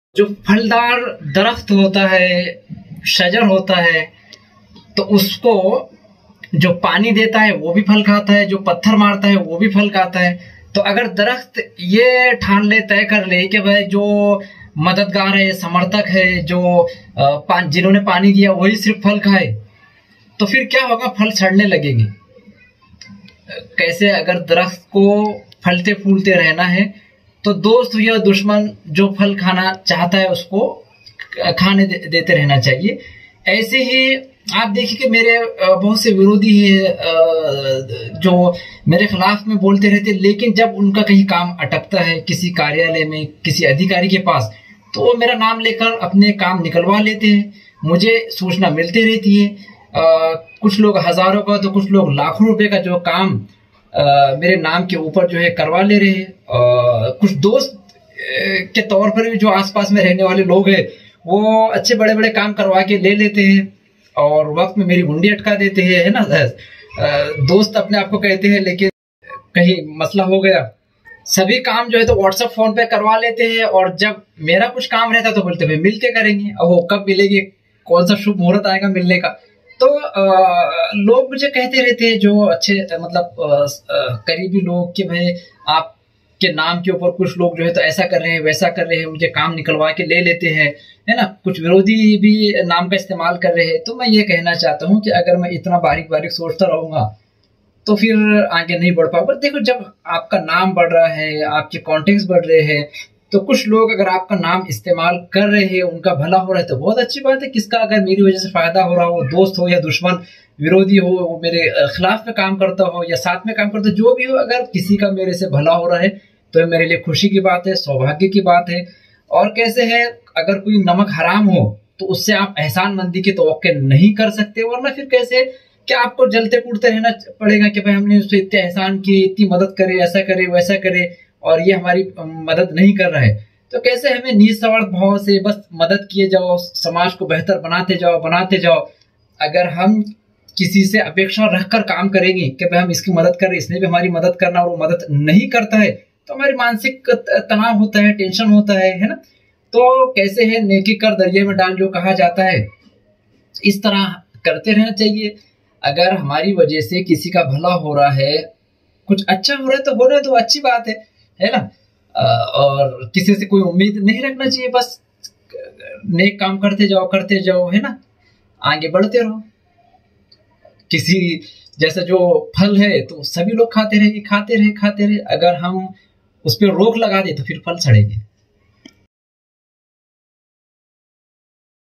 जो फलदार दरख्त होता है, शजर होता है, तो उसको जो पानी देता है वो भी फल खाता है, जो पत्थर मारता है वो भी फल खाता है। तो अगर दरख्त ये ठान ले, तय कर ले कि भाई जो मददगार है, समर्थक है, जो जिन्होंने पानी दिया वही सिर्फ फल खाए, तो फिर क्या होगा? फल सड़ने लगेंगे। कैसे? अगर दरख्त को फलते फूलते रहना है तो दोस्त या दुश्मन जो फल खाना चाहता है उसको खाने देते रहना चाहिए। ऐसे ही आप देखिए कि मेरे बहुत से विरोधी है जो मेरे खिलाफ में बोलते रहते, लेकिन जब उनका कहीं काम अटकता है किसी कार्यालय में, किसी अधिकारी के पास, तो वो मेरा नाम लेकर अपने काम निकलवा लेते हैं। मुझे सूचना मिलती रहती है। कुछ लोग हजारों का तो कुछ लोग लाखों रुपए का जो काम मेरे नाम के ऊपर जो है करवा ले रहे हैं। कुछ दोस्त के तौर पर भी जो आसपास में रहने वाले लोग हैं वो अच्छे बड़े बड़े काम करवा के ले लेते हैं और वक्त में मेरी गुंडी अटका देते हैं, है ना। दोस्त अपने आप को कहते हैं, लेकिन कहीं मसला हो गया, सभी काम जो है तो व्हाट्सएप फोन पे करवा लेते हैं, और जब मेरा कुछ काम रहता तो बोलते भाई मिल के करेंगे। अब वो कब मिलेगी, कौन सा शुभ मुहूर्त आएगा मिलने का। तो लोग मुझे कहते रहते हैं, जो अच्छे मतलब करीबी लोग, कि भाई आपके नाम के ऊपर कुछ लोग जो है तो ऐसा कर रहे हैं, वैसा कर रहे हैं, मुझे काम निकलवा के ले लेते हैं, है ना। कुछ विरोधी भी नाम का इस्तेमाल कर रहे हैं। तो मैं ये कहना चाहता हूँ कि अगर मैं इतना बारीक बारीक सोचता रहूंगा तो फिर आगे नहीं बढ़ पाऊंगा। देखो, जब आपका नाम बढ़ रहा है, आपके कॉन्टेक्ट बढ़ रहे हैं, तो कुछ लोग अगर आपका नाम इस्तेमाल कर रहे हैं, उनका भला हो रहा है तो बहुत अच्छी बात है। किसका अगर मेरी वजह से फायदा हो रहा हो, दोस्त हो या दुश्मन, विरोधी हो, वो मेरे खिलाफ में काम करता हो या साथ में काम करता हो, जो भी हो, अगर किसी का मेरे से भला हो रहा है तो मेरे लिए खुशी की बात है, सौभाग्य की बात है। और कैसे है, अगर कोई नमक हराम हो तो उससे आप एहसानमंदी की तवक्को नहीं कर सकते, वरना फिर कैसे क्या आपको जलते कूदते रहना पड़ेगा कि भाई हमने उससे इतने एहसान किए, इतनी मदद करे, ऐसा करे, वैसा करे, और ये हमारी मदद नहीं कर रहा है। तो कैसे हमें निस्वार्थ भाव से बस मदद किए जाओ, समाज को बेहतर बनाते जाओ, बनाते जाओ। अगर हम किसी से अपेक्षा रखकर काम करेंगे कि भाई हम इसकी मदद करें, इसने भी हमारी मदद करना, और वो मदद नहीं करता है, तो हमारी मानसिक तनाव होता है, टेंशन होता है ना। तो कैसे है, नेकी कर दरिया में डाल, जो कहा जाता है, इस तरह करते रहना चाहिए। अगर हमारी वजह से किसी का भला हो रहा है, कुछ अच्छा हो रहा है तो होने दो, अच्छी बात है ना। और किसी से कोई उम्मीद नहीं रखना चाहिए, बस नेक काम करते जाओ, है ना, आगे बढ़ते रहो। किसी जैसा जो फल है तो सभी लोग खाते रहे। अगर हम उस पर रोक लगा दे तो फिर फल सड़ेंगे।